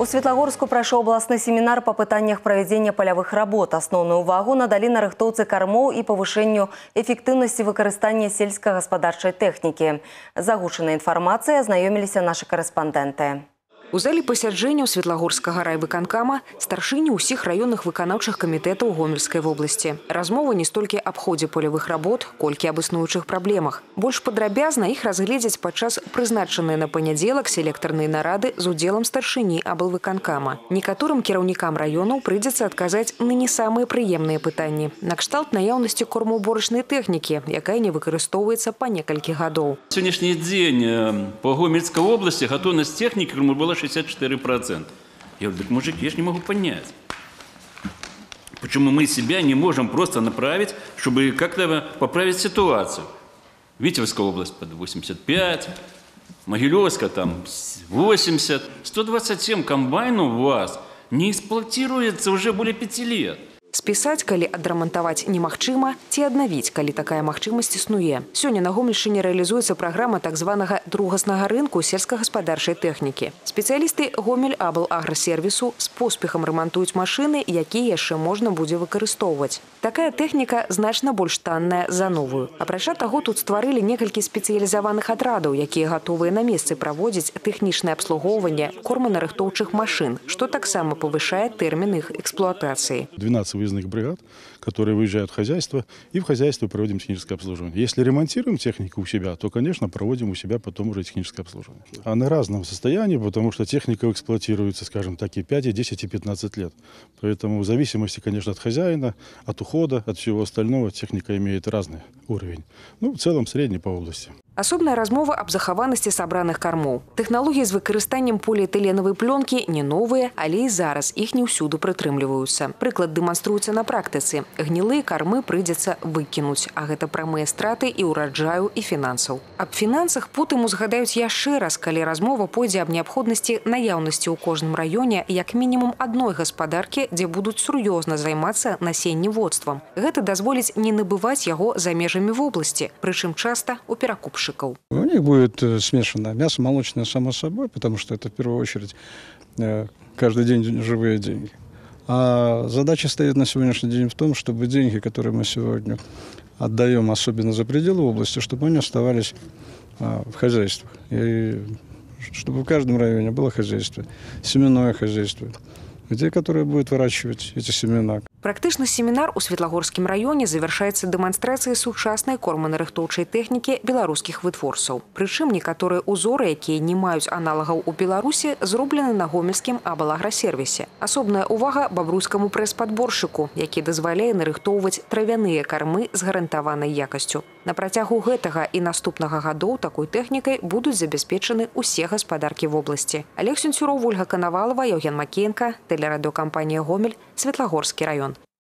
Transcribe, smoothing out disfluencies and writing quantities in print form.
У Светлагорску прошел областный семинар по пытаниях проведения полевых работ. Основную увагу надали на рыхтоўцы кормов и повышению эффективности выкарыстания сельскохозяйственной техники. Загушенной информацией ознакомились наши корреспонденты. У залі пасяджэнняў Светлагорскага райвыканкама старшыні ўсіх раённых выканаўчых камітэтаў Гомельскай вобласці. Размова не столькі аб ходзе полевых работ, колькі аб існуючых праблемах. Больш падрабязна іх разгледзяць падчас прызначаныя на панядзелак селектарныя нарады з удзелам старшыні аблвыканкама. Некаторым кіраўнікам раёнаў прыйдзецца адказаць на не самыя прыемныя пытанні. Накшталт наяўнасці кормаўборачнай тэхнікі, якая не выкарыстоўваецца па некалькі гадоў. Сегодняшний день по Гомельской области готовность техники была 64%. Я говорю, так, мужики, я же не могу понять, почему мы себя не можем просто направить, чтобы как-то поправить ситуацию. Витебская область под 85, Могилевская там 80, 127 комбайнов у вас не эксплуатируется уже более 5 лет. Спісаць, калі адрамантаваць немагчыма, ці аднавіць, калі такая магчымасць існуе. Сёння на Гомельшчыне рэалізуецца праграма так званага другаснага рынку сельскагаспадарчай тэхнікі. Спецыялісты Гомель-Абл-Аграсервісу з поспехам рамантуюць машыны, якія яшчэ можна будзе выкарыстоўваць. Такая тэхніка значна больш танная за новую. Апрача таго, тут стварылі некалькі спецыялізаваных атрадаў, якія гатовыя на месцы праводзіць тэхнічнае абслугоўванне корманарыхтоўчых машын, што таксама павышае тэрмін іх эксплуатацыі. 12 выездных бригад, которые выезжают в хозяйство, и в хозяйстве проводим техническое обслуживание. Если ремонтируем технику у себя, то, конечно, проводим у себя потом уже техническое обслуживание. А на разном состоянии, потому что техника эксплуатируется, скажем так, и 5, и 10, и 15 лет. Поэтому в зависимости, конечно, от хозяина, от ухода, от всего остального, техника имеет разный уровень. Ну, в целом, средний по области. Асобная размова аб захаванасці сабраных кармоў. Тэхналогіі з выкарыстаннем поліэтыленавай плёнкі не новыя, але і зараз іх не ўсюды прытрымліваюцца. Прыклад дэманструецца на практыцы. Гнілыя кармы прыйдзецца выкінуць, а гэта прамыя страты і ўраджаю, і фінансаў. Аб фінансах потым узгадаюць яшчэ раз, калі размова пойдзе аб неабходнасці наяўнасці ў кожным раёне як мінімум адной гаспадаркі, дзе будуць сур'ёзна займацца насенневодствам. Гэта дазволіць не набываць яго за межамі вобласці, прычым часта у перакупшчыкаў. У них будет смешанное мясо молочное, само собой, потому что это в первую очередь каждый день живые деньги. А задача стоит на сегодняшний день в том, чтобы деньги, которые мы сегодня отдаем, особенно за пределы области, чтобы они оставались в хозяйствах. И чтобы в каждом районе было хозяйство, семенное хозяйство, которое будет выращивать эти семена. Практычны семінар у Светлагорскім раёне завяршаецца дэманстрацыяй сучаснай корманарыхтоўчай тэхнікі беларускіх вытворцаў. Прычым некаторыя ўзоры, якія не маюць аналагаў у Беларусі, зроблены на Гомельскім Абл-Аграсервісе. Асобная ўвага бабруйскаму прэс-падборшчыку, які дазваляе нарыхтоўваць травяныя кармы з гарантаванай якасцю. На працягу гэтага і наступнага гадоў такой тэхнікай будуць забяспечаны ўсе гаспадаркі вобласці. Олег Сенцюроў, Ольга Канавалова, Яўген Макеенка, тэлерадыёкампанія Гомель, Светлагорскі раён.